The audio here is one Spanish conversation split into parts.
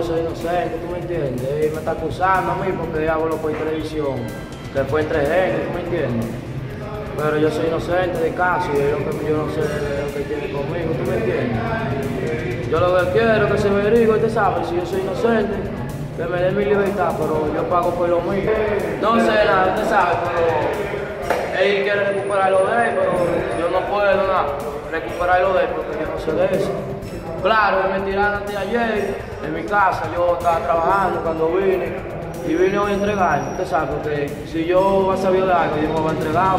soy inocente, ¿tú me entiendes? Él me está acusando a mí porque hago lo por televisión, que fue entre gente, ¿tú me entiendes? Pero yo soy inocente de caso y yo no sé lo que tiene conmigo, ¿tú me entiendes? Yo lo que quiero es que se averigüe, usted sabe, si yo soy inocente, que me dé mi libertad, pero yo pago por lo mío. No sé nada, usted sabe, pero él quiere recuperar lo de él, pero yo no puedo recuperar lo de él porque yo no sé de eso. Claro, me tiraron antes de ayer en mi casa, yo estaba trabajando cuando vine. Y vine hoy a entregar, usted sabe, porque si yo sabía de algo, yo me voy a entregar,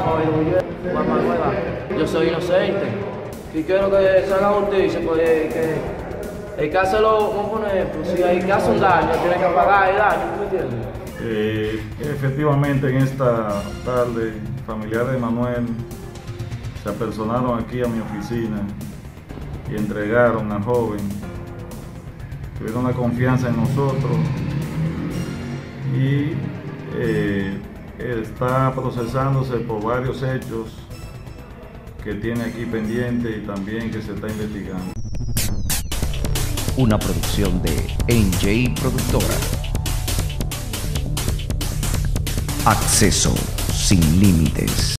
yo soy inocente. Y quiero que se haga justicia, pues que el que hace vamos a poner, pues, si hay que hacer un daño, tiene que pagar el daño, ¿tú me entiendes? Efectivamente, en esta tarde, familiares de Manuel se apersonaron aquí a mi oficina y entregaron al joven, tuvieron la confianza en nosotros y está procesándose por varios hechos que tiene aquí pendiente y también que se está investigando. Una producción de NJ Productora. Acceso sin límites.